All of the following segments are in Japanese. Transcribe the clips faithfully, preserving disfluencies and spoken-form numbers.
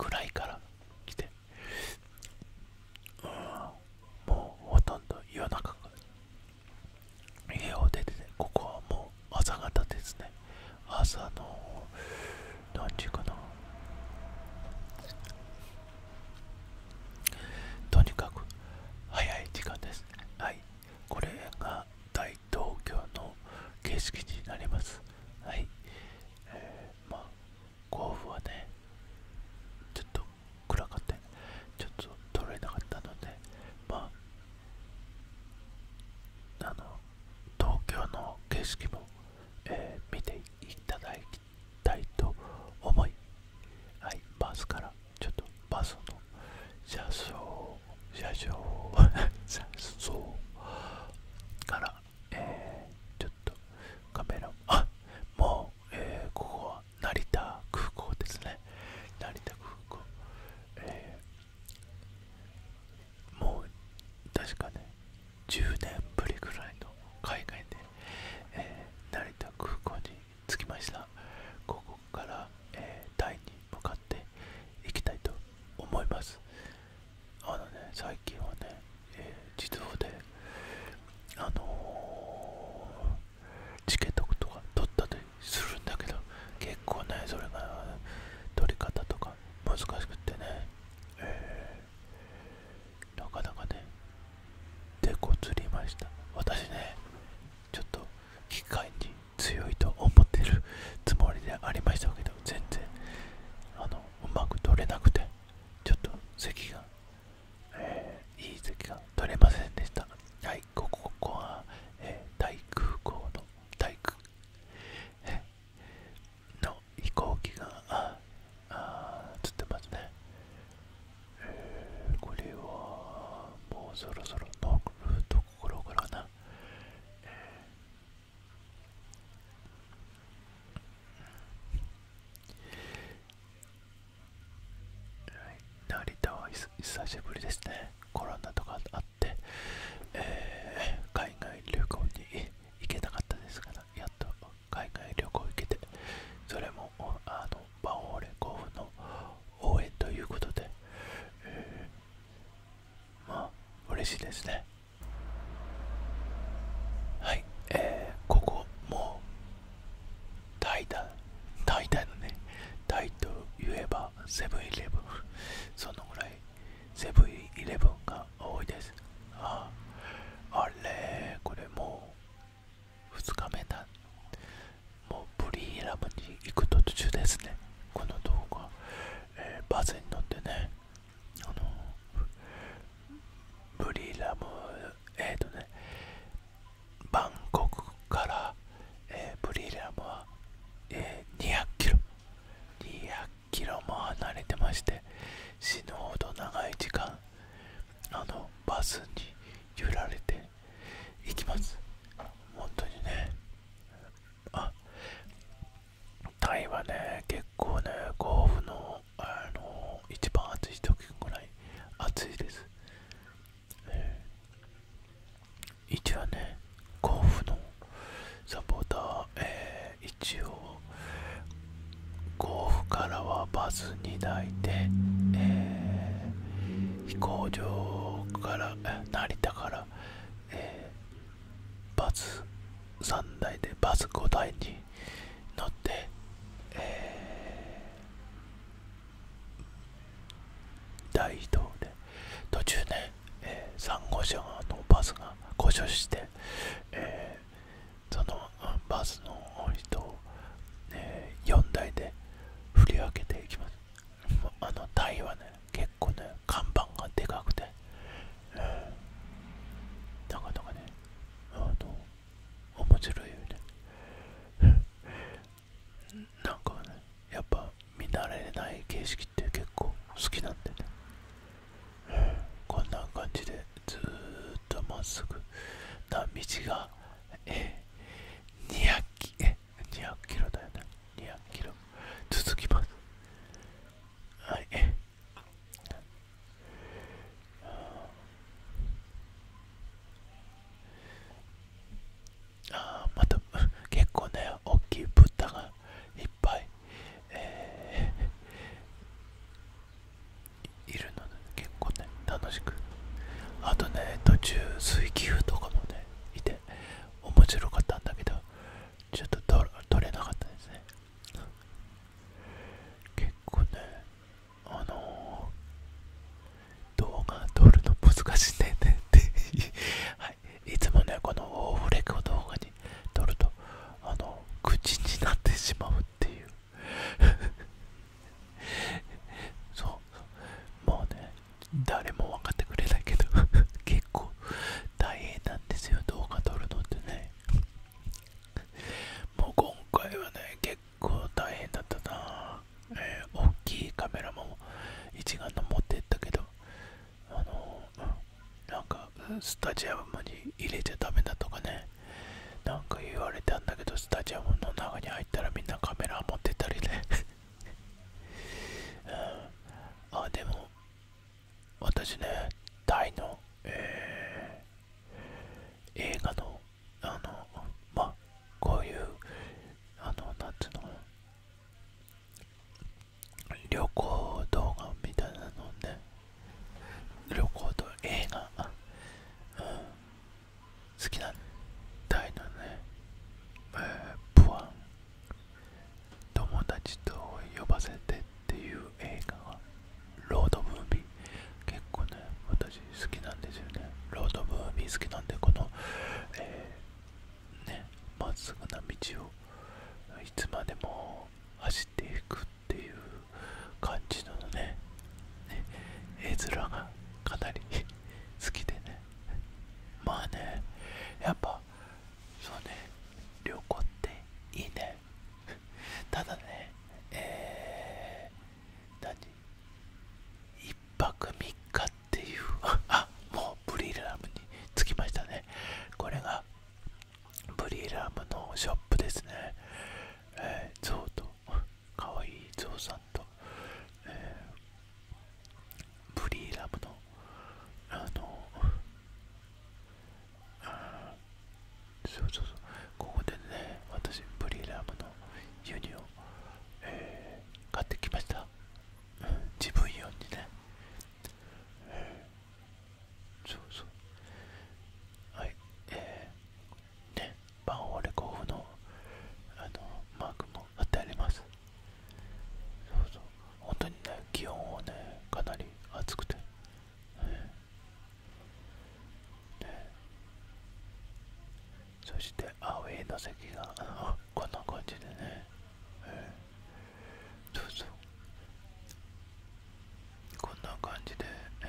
ぐらいから来て、うん、もうほとんど夜中から家を出てて、ここはもう朝方ですね。朝の何時かな。とにかく早い時間です。はい、これが大東京の景色になります。はい、えー、まあ甲府はね、ちょっと暗かったちょっと撮れなかったので、まああの東京の景色も、えー見ていただきたいと思い、はい、バスからちょっとバスの車掌車掌車掌から、えー、ちょっとカメラあもう、えーここは成田空港ですね。成田空港、えーもう確かねじゅうねんぶりぐらいの海外で、えー成田空港に着きました。ここから、えータイに向かって行きたいと思います。あのね、最近はね、えー自動であのーチケットとか取ったりするんだけど、結構ねそれが取り方とか難しくってね、えーなかなかね手こずりました。私ね、ちょっと機械に強いと思ってるつもりでありましたけど、全然あのうまく取れなくて、ちょっと席が、えーいい席が取れませんでした。はい、ここここは、えー、タイ空港のタイ空の飛行機がああつってますね。えーこれはもうそろそろ乗るところからな。成田は久しぶりですね。コロナとかあって、えー海外旅行に行けなかったですから、やっと海外旅行行けて、それもあのバンオーレ甲府の応援ということで、えーまあ嬉しいですね。はい、えーここもうタイだタイだのね。タイと言えばセブンイレブン、そのぐらいセブンイレブンが多いです。ああれ、これもうふつかめだ。もうブリーラムに行く途中ですね、この動画。えーバスに乗ってね、あのブリーラム、えっ、ー、とねバンコクから、えーブリーラムは、えーにひゃくキロにひゃくキロも離れてまして、死ぬほど長い時間あのバスに揺られていきます。本当にね。あタイはね、結構ね、甲府の、あの一番暑い時ぐらい暑いです。えー一応ね、甲府のサポーター、えー一応甲府からはバスにだいで、えー飛行場から成田から、えーバスさんだいでバスごだいに乗って、えー大移動で、途中ね、えー、さん号車のバスが故障して、えーそのバスの人を、えーよんだいで振り分けていきます。あのタイはね、結構ね看板がでかくて、えーなかなかね、あの面白いよね。なんかね、やっぱ見慣れない景色って結構好きなんでね、こんな感じでずーっとまっすぐな道が、えー、にひゃくキロ、えにひゃくキロだよね。にひゃくキロ続きます。はい。あーまた結構ね大きいブッダがいっぱい、えスタジアムに入れちゃダメだとかね、なんか言われたんだけど、スタジアムの中に入ったらみんなカメラ持ってたりね、うん、あでも私ね、タイの、えー、映画のあのまあこういうあのなんつうの旅行動画みたいなのね、旅行と映画、うん、好きなタイのね、えー、プアン友達と呼ばせてっていう映画がロードムービー、結構ね私好きなんですよね。ロードムービー好きなんで、この、えー、ねまっすぐな道をいつまでも走っていくっていう感じのね、絵面がかなり好きでね、まあね、やっぱそうね、旅行っていいね。ただね、えー、何一泊三日っていうあ、もうブリーラムに着きましたね。これがブリーラムのショップですね。えー、ゾウとかわいいゾウさんと、えー、ブリーラムのあのそうそうそう、ここでね私ブリーラムのユニを、えー、買ってきました、うん、自分用にね、えー、そうそう、はい、えー、ね、バンオレコフのあのマークも貼ってあります。そうそう、本当にね気温はねかなり暑くて、そしてアウェイの席がこんな感じでね、えー、そうそう、こんな感じで、え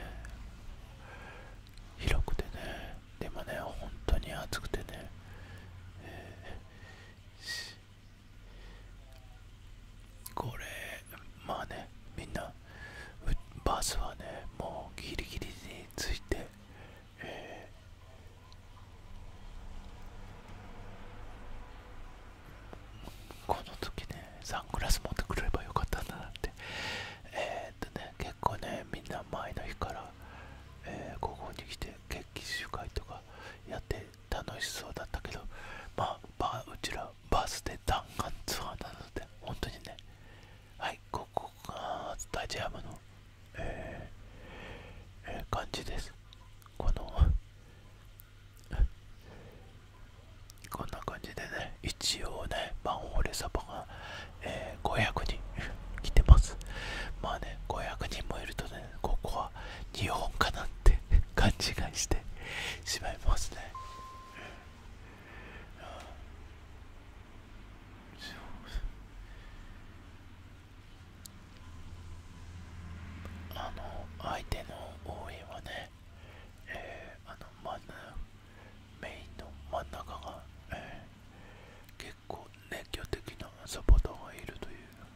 ー、広くてね、でもね本当に暑くてね、えー、これまあね、みんなバスはねもうギリギリについて、えー、この時ねサングラス持ってくればよかったんだなって、えー、っとね結構ねみんな前の日から、えー、ここに来て決起集会とかやって楽しそうだったけど、まあバうちらバスで弾丸ツアーなので本当にね、はい、ここがスタジアムの、えーえー、感じです。このこんな感じでね、一応ねバンオーレサバが、えー、ごひゃくにん来てます。まあねごひゃくにんもいるとね、ここは日本かなって勘違いしてしまいますね。あの相手の応援はね、えー、あの真ん中メインの真ん中が、えー、結構熱狂的なサポーターがいるという、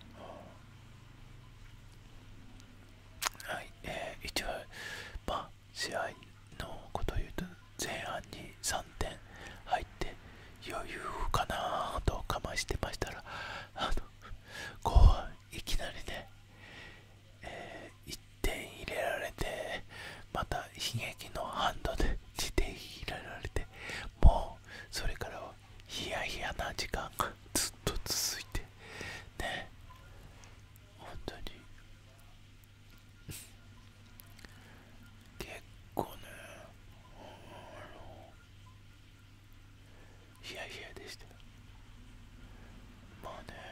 はい、えー、一応まあ試合のことを言うと前半にさんてん入って余裕かなとかましてましたら、あの後半いきなりね、えー、いってん入れられて、また悲劇のハンドでにてん入れられて、もうそれからはヒヤヒヤな時間がずっと続いてね、本当に結構ね、ヒヤヒヤでした。まあね、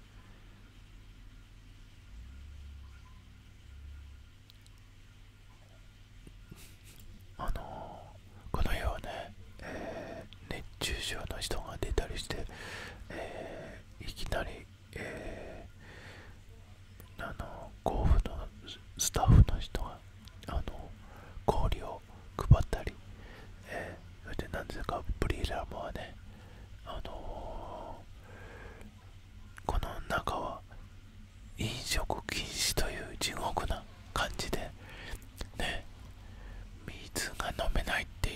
あのー、この世はね、えー、熱中症の人が出たりして、えー、いきなり、えー、あの甲府のスタッフの人があの氷を配ったり、えー、そしてなんですかブリーラムはね、あのー、この中は飲食禁止という地獄な感じでね、水が飲めないってい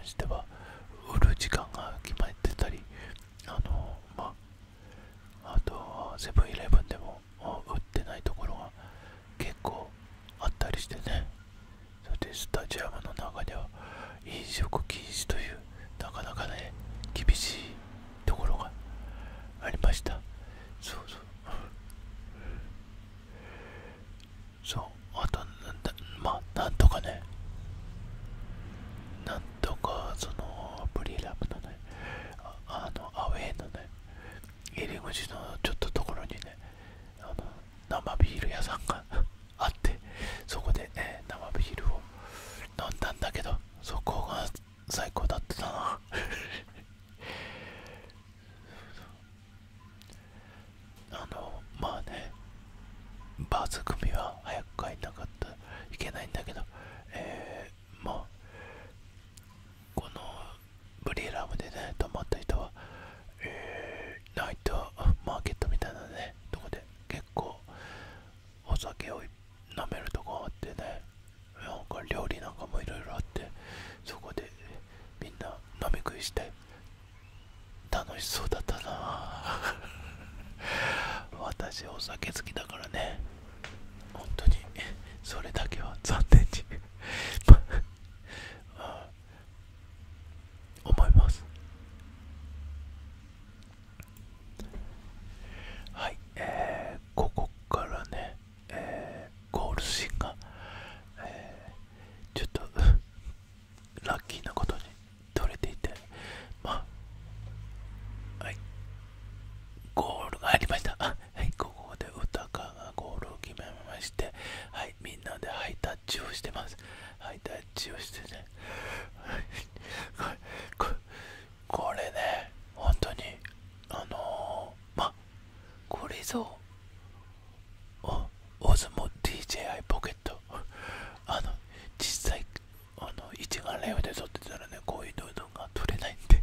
しては売る時間が決まってたり、あのまああとセブンイレブンでも売ってないところが結構あったりしてね。それでスタジアムの中では飲食禁止というなかなかね厳しいところがありました。そうそうそう。あとなんだ、まあなんとかね、なんとかそのブリーラムのね、ああのアウェーのね入り口のちょっとところにね、あの生ビール屋さんがあって、そこで、ね、生ビールを飲んだんだけど、そこが最高だったなあのまあね、バス組は早く帰んなかったいけないんだけど、えー、まあこのブリーラムでね泊まった人は、えー、ナイトマーケットみたいなねとこで結構お酒を飲めるとこあってね、なんか料理なんかもいろいろあって、そこでみんな飲み食いして楽しそうだったな私お酒好きだからね、本当にそれだけは残念に思います。はい、えー、ここからね、えー、ゴールシーンが、えー、ちょっとラッキーなことに撮れていて、まあ、はい、ゴールが入りました。はい、ここで歌かがゴールを決めまして、はい、みんなでハイタッチをしてます。ハイタッチをしてね、これ、これね、本当に、あのー、ま、これぞ、おオズモ ディージェーアイ ポケット。あの、実際、あの、一眼レフで撮ってたらね、こういうのが撮れないんで。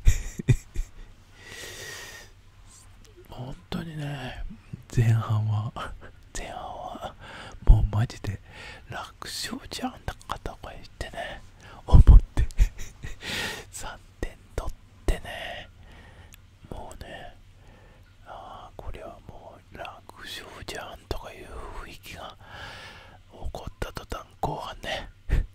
本当にね、前半は、前半は、もうマジで楽勝じゃんだかとか言ってね、思ってさんてん取ってね、もうね、ああこれはもう楽勝じゃんとかいう雰囲気が起こった途端、後半ね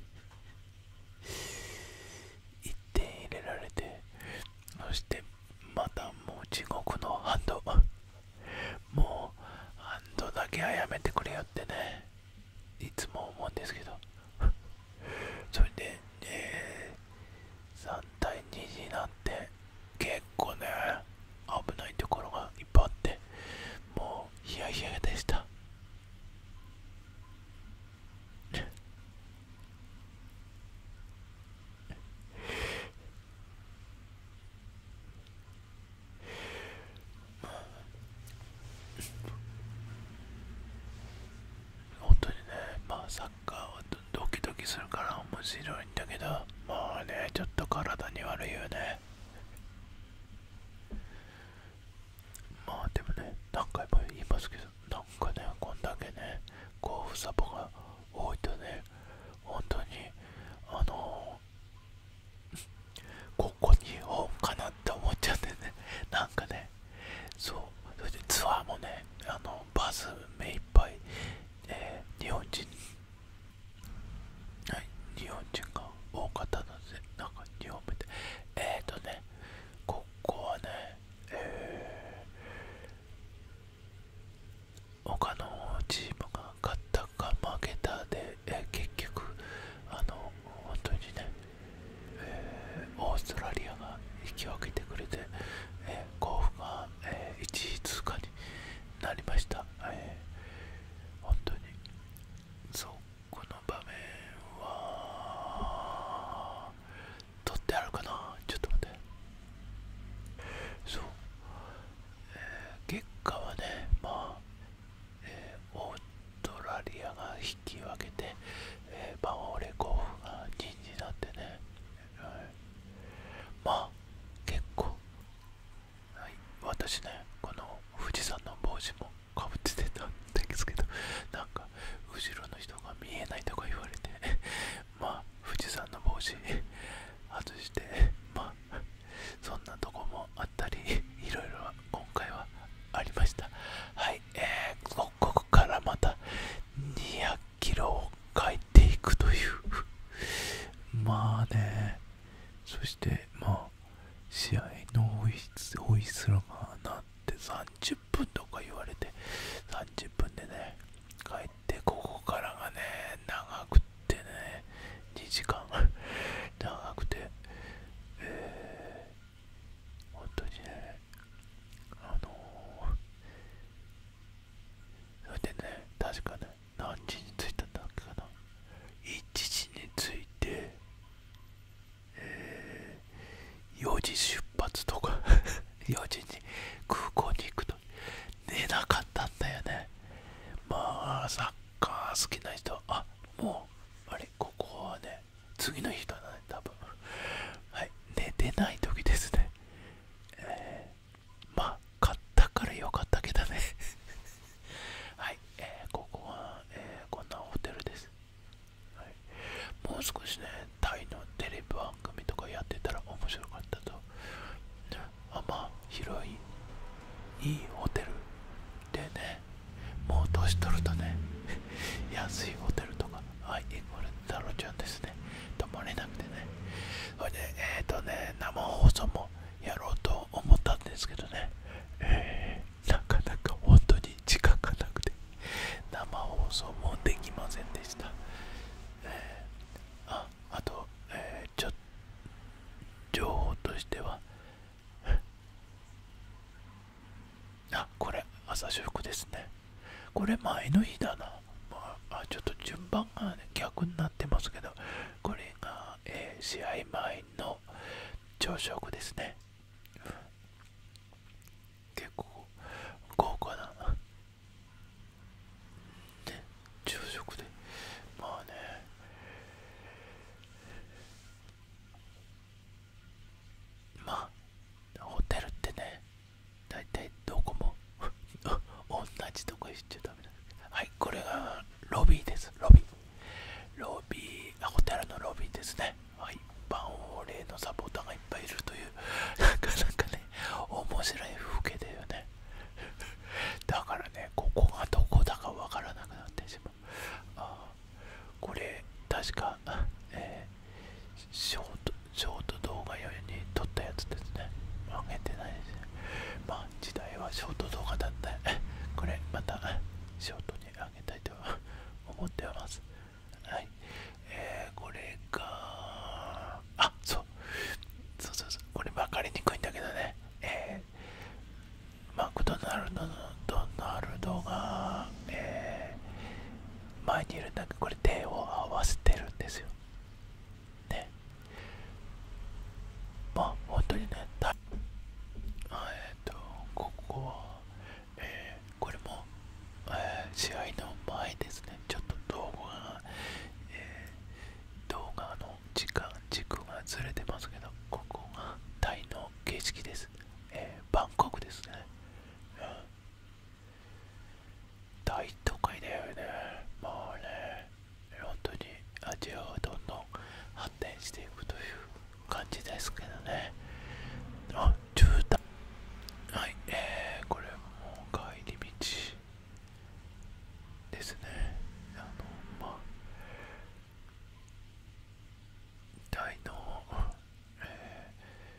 いってん入れられて、そしてまたもう地獄のハンド、もうハンドだけはやめてくれよってねいつも思うんですけど、それで、えー、さんたいにになって結構ね危ないところがいっぱいあって、もうヒヤヒヤでした本当にね。まあサッカーはドキドキするから面白いんだけど、まあねちょっと体に悪いよね。まあでもね、何回も言いますけど、なんかねこんだけね甲府サポが多いとね、本当にあのここ日本かなって思っちゃってね、なんかね、そう、それでツアーもね、あのバス目いっぱい、えー、日本人、はい、日本人が多かったので、なんか日本見て、えーとね、 くというまあね、そしてまあ試合のホイスホイッスルが鳴ってさんじゅっぷんとか言われて、さんじゅっぷんでね帰って、ここからがね長くってね、にじかん長くて、えー、本当にね、あのー、それでね、確かね、何時に着いたんだっけかな、いちじに着いて、えー、よじ出発とかよじに空港に行くと、寝なかったんだよね。まあサッカー好きな人は、あ、もうあれ、ここはね次の日だね多分。はい、寝てない時ですね。えー、まあ買ったからよかったけどねはい、えー、ここは、えー、こんなホテルです。はい、もう少しねタイのテレビ番組とかやってたら面白かったと。あ、まあ広いいいホテルでね、もう年取るとね安いホテルとか、はい、これタロちゃんですね、泊まれなくてね、それでえっ、ー、とね生放送もやろうと思ったんですけどね、えー、なかなか本当に時間がなくて生放送もできませんでした。えー、ああと、えー、ちょっと情報としては、あ、これ朝食ですね。これ前の日だな。まあ、あちょっと順番が、ね、逆になってますけど、これが、えー、試合前の朝食ですね。うん、結構豪華な、ね、朝食で、まあね、まあホテルってね、大体どこも同じとこ行っちゃダメだ。はい、これがロビーです。ロビーロビーホテルのロビーですね。はい、バンオーレのサポーターがいっぱいいるという、なかなかね面白い風景だよねだからね、ここがどこだかわからなくなってしまう。あ、これ確か、えー、ショートショート動画用に撮ったやつですね。上げてないですね。まあ時代はショート動画だった。これまたショートに上げたいと思ってます。はい、えー、これが、あ、そうそうそうそう、これ分かりにくいんだけどね、えー、マクドナルドのドナルドが、えー、前にいるんだけど、これ手を合わせてるんですよね。まあ本当にね、だ、えーとここは、えー、これも、えー、試合の前ですね。ちょっと動画が、えー、動画の時間軸がずれてますけど、ここがタイの景色です。えー、バンコクですね。うん、大都会だよね。まあね、本当にアジアはどんどん発展していくという感じですけどね。あ、渋滞。はい、えー、これもう帰り道ですね。あの、まあ、タイの、え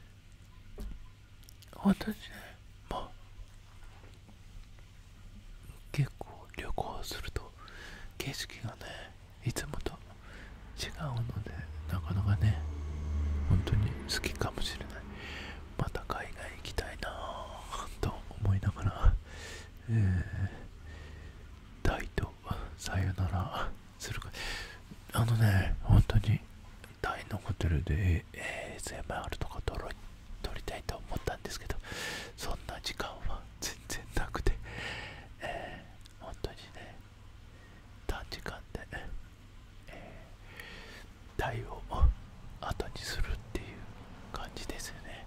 ー、本当にね、まあ、結構旅行すると景色がね、いつもと違うので、なかなかね、本当に好きかもしれない。また海外行きたいなと思いながら、えー、タイとさよならするか。あのね、本当にタイのホテルで エーエスエムアール とか撮ろ撮りたいと思ったんですけど、そんな時間は全然なくて、えー、本当にね、短時間で、えー、タイを後にするっていう感じですよね。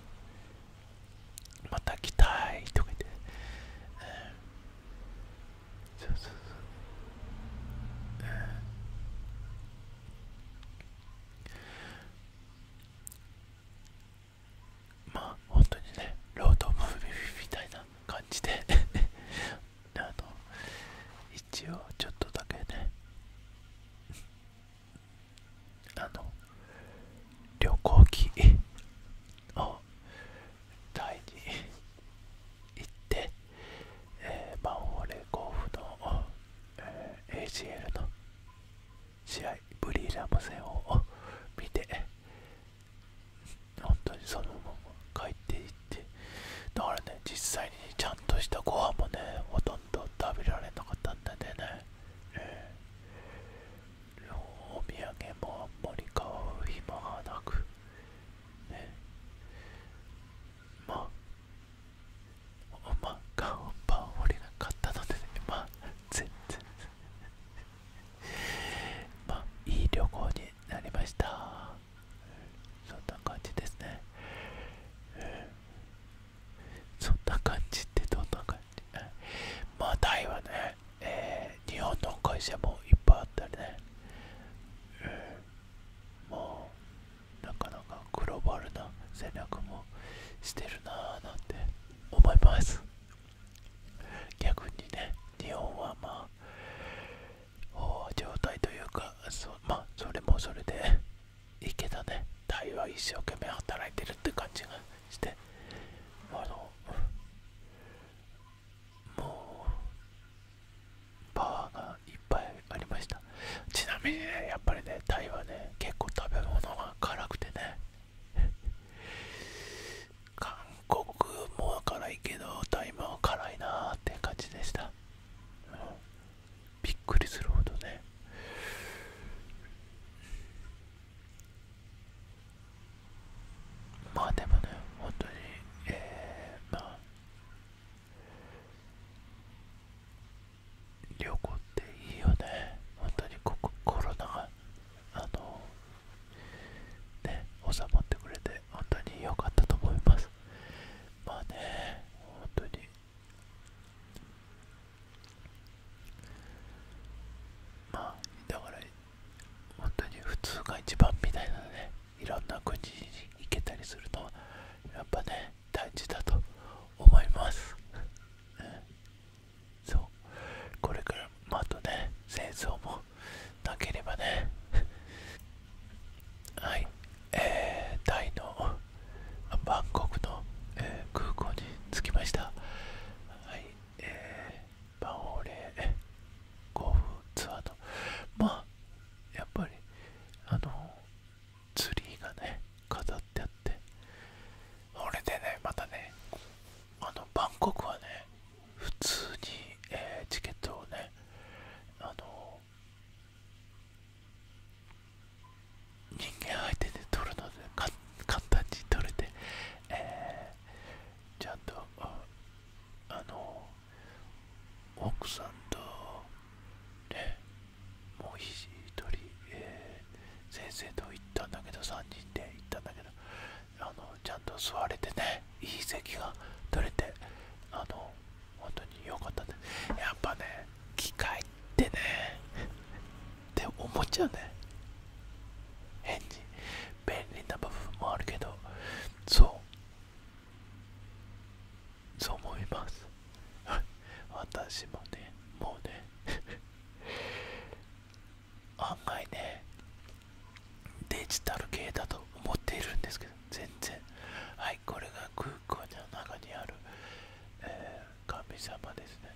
また来たいとか言って、えー、そうそうそう、えー、まあ本当にね、ロードムービーみたいな感じであの一応ちょっとだけね、 アム線を見て、本当にそのまま帰っていって、だからね、実際にちゃんとしたご飯もね、ほとんど食べられなかったんだよね。えー、お土産もあんまり買う暇がなく、ね、まあ、まあ、買うパン俺が買ったので、ね、まあ、全然、まあ、いい旅行になりました。そんな感じですね。そんな感じってどんな感じ？まあタイはね、えー、日本の会社もいっぱいあったりね、えー、もうなかなかグローバルな戦略もしてるなぁなんて思います。逆にね、日本はまあ状態というか、そまあそれもそれでいいけどね、タイは一生懸命働いてるって感じがして、あのもうパワーがいっぱいありました。ちなみにね、やっぱりね、タイはね、結構食べ物が辛くてね、韓国も辛いけど、タイも辛いなーって感じでした。うん、びっくりするほどね。まあでもね、本当に、えー、まあ、旅行っていいよね。本当にここコロナが、あの、ね、収まってくれて、本当に良かったと思います。まあね、本当に、まあ、だから、本当に普通が一番みたいなね、いろんな国に行けたりするのは、やっぱね、大事だと思います。うん、そう。これからまああとね、戦争もなければね。はい、えー、タイのバンコクの、えー空港に着きました。はい、えー、バンオーレゴーフツアーの、まあやっぱりあのツリーがね飾ってあって、これでね、またね、あのバンコクはね、普通に、えーチケットをね、あの人間相手で取るのでか簡単に取れて、えーちゃんとああの奥さんとね、もう一人、えー先生と行ったんだけど、さんにんで行ったんだけど、あのちゃんと座れてね、いい席が取れて、あの本当に良かったです。やっぱね、機械ってねって思っちゃうね。変に便利な部分もあるけど、そうそう思います。私もね、もうね案外ね、デジタル系だと思っているんですけど、全然。はい、これが空港の中にある、えー神様ですね。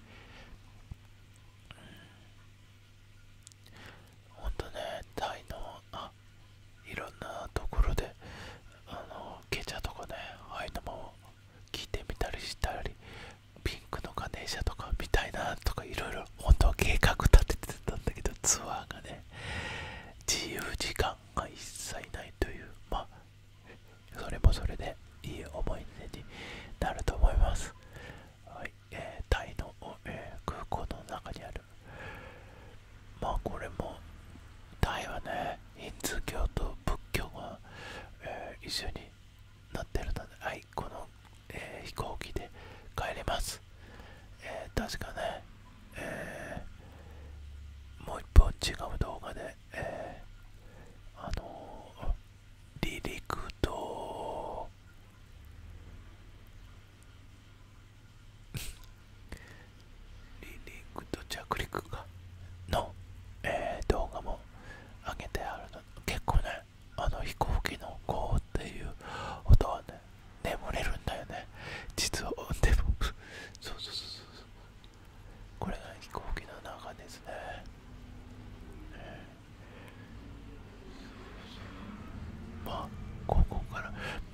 ほんとね、タイのあいろんなところで、あのケチャとかね、ああいうのも聞いてみたりしたり、ピンクのガネーシャとか見たいなとか、いろいろ本当は計画立ててたんだけど、ツアーがね、自由時間が一切ないという、まあそれもそれでいい思い出になると思います。はい、えータイの、えー空港の中にある、まあこれもタイはね、ヒンズー教と仏教が、えー一緒になってるので、はい、この、えー飛行機で帰れます。えー確かね、えーもう一本違う動画で、えーあのー離陸と離陸と着陸かの、えー動画も上げてあるの、結構ね、あの飛行機のゴーっていう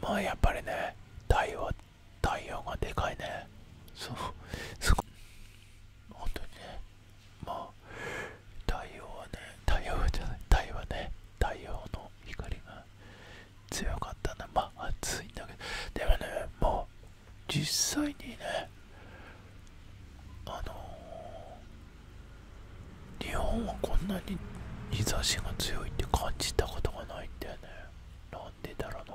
まあやっぱりね、太陽太陽がでかいね。そう、すごい本当にね。まあ太陽はね、太陽じゃない太陽はね、太陽の光が強かったな。まあ暑いんだけど、でもね、もう実際にね、あのー、日本はこんなに日差しが強いって感じたことがないんだよね。なんでだろうな。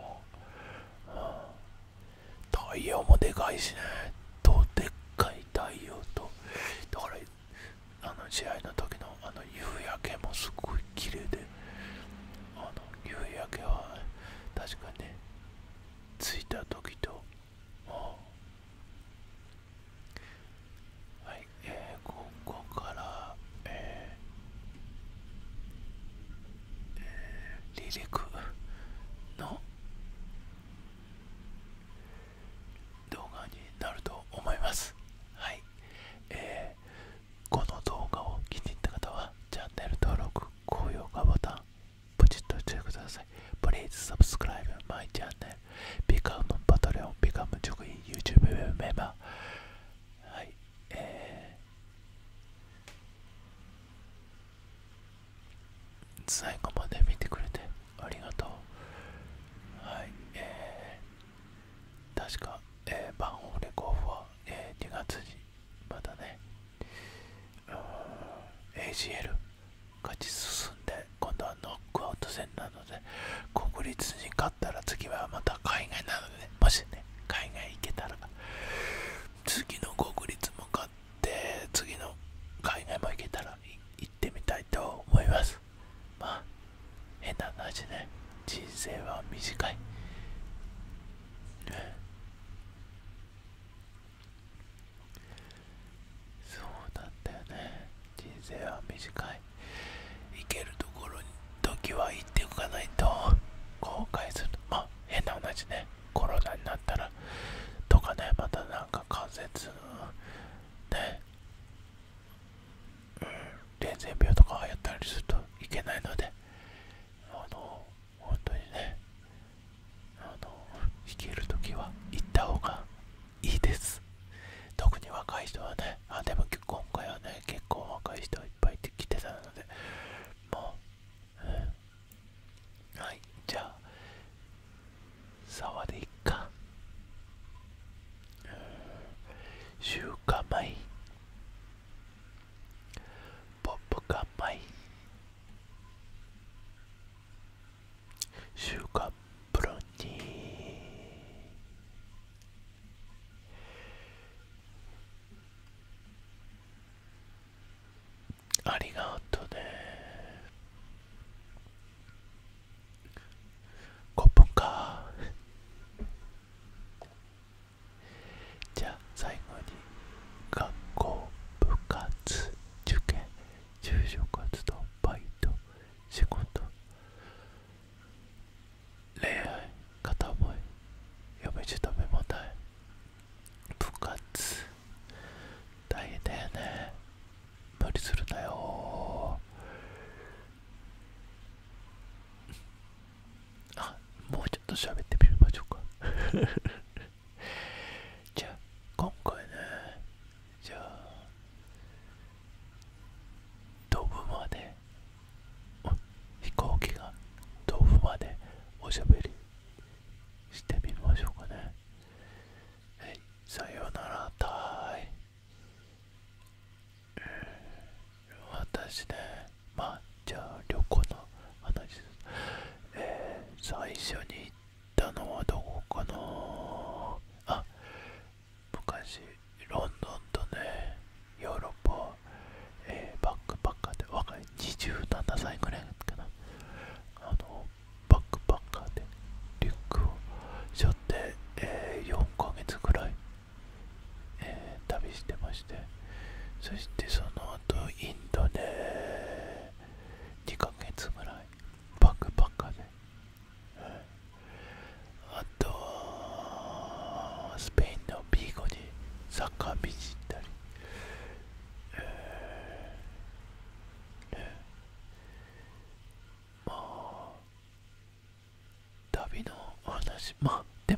太陽もでかいしね、とでっかい太陽と、だからあの試合の時のあの夕焼けもすごい綺麗で、あの夕焼けは確かにね、着いた時と、はい、えー、ここから、えーえー、離陸の動画になると思います。はい、えー、この動画を気に入った方はチャンネル登録、高評価ボタンポチッとしてください。 Please subscribe my channel, become Patreon, become ジョグイ YouTube メンバー。はい、えー、最後まで見てくれてありがとう。はい、えー、確か、えー、バンホーレ候補は、えー、にがつにまたね、エージーエル 勝ち進んで、今度はノックアウト戦なので、国立に勝ったら次はまた海外なので、もしね海外行けたら次の国立も勝って、次の海外も行けたら行ってみたいと思います。まあ変な話ね、人生は短い、ね、そうなんだよね、人生は短い。行けるところに時は行っておかないと後悔する。まあ変な話ね、コロナになったらとかね、またなんか関節ね、うん、伝染病とか流行ったりするといけないので、あの本当にね、あの行けるときは行った方がいいです。特に若い人はね。あ、でも今回はね、結構若い人いっぱい来てたので、もう、うん、はい、じゃあ沢でいっか。うん、週刊米ポップカ米週刊プロにありがとうね。ごぷんか。じゃあ最後に学校、部活、受験、就職活動、バイト、仕事、恋愛、片思い、嫁姑問題、部活大変だよね、無理するなよ。あ、もうちょっと喋ってみましょうか。じゃあ今回ね、じゃあ飛ぶまで、飛行機が飛ぶまでおしゃべりしてみましょうかね。はい、さようならたい。私ね、まあじゃあ旅行の話です。えー、最初に行ったのはどこかな。あ、昔ロンドンとね、ヨーロッパ、えー、バックパッカーで、若いにじゅうななさいぐらいかな、あのバックパッカーでリュックを背負って、えー、よんかげつぐらい、えー、旅してまして、そしてその後インドでにかげつぐらいバックパッカーで、うん、あとはスペインのビーゴにサッカー見に行ったり、えーね、まあ旅のお話、まあで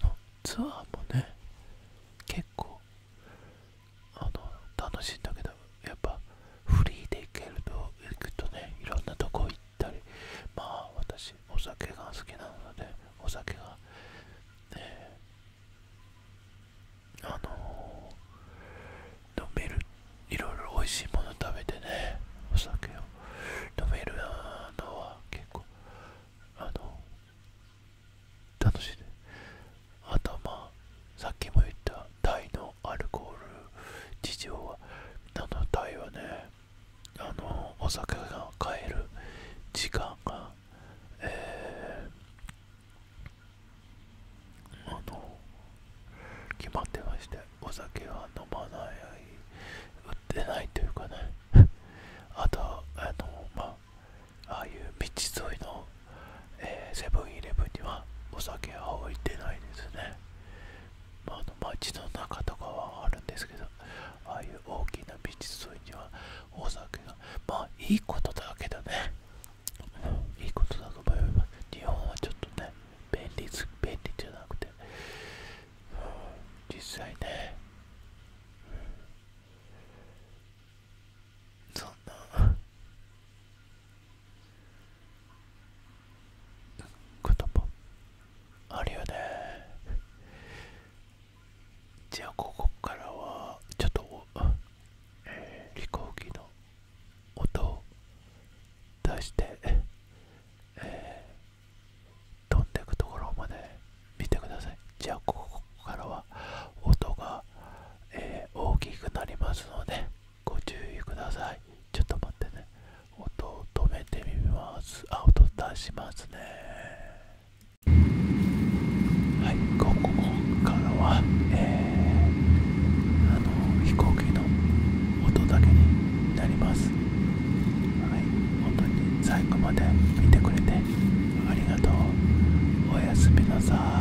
ツアーもね結構あの楽しいんだけど、やっぱフリーで行けると行くとね、いろんなとこ行ったり、まあ私お酒が好きなので、お酒がねあの飲める、いろいろ美味しいもの食べてね、お酒を飲めるのは結構あの楽しいね。あとまあさっきも言ったタイのアルコール事情は、あのタイはね、あのお酒が買える時間が、えー、あの決まってまして、お酒は飲まない、売ってないというかねあとあのまあああいう道沿いの、えーセブンイレブンにはお酒は置いてないですね。まあ、あの街の中とかはあるんですけど、ああいう大きな道沿いにはお酒が、まあいいことだけどね、うん、いいことだと思います。日本はちょっとね便利す便利じゃなくて、うん、実際ね、うん、そんなこともあるよね。じゃあここからはちょっと、えー飛行機の音を出して、えー飛んでくところまで見てください。じゃあここからは音が、えー大きくなりますのでご注意ください。ちょっと待ってね、音を止めてみます。あ、音出しますね。はい、ここからは、えー、あの飛行機の音だけになります。はい、本当に最後まで見てくれてありがとう。おやすみなさい。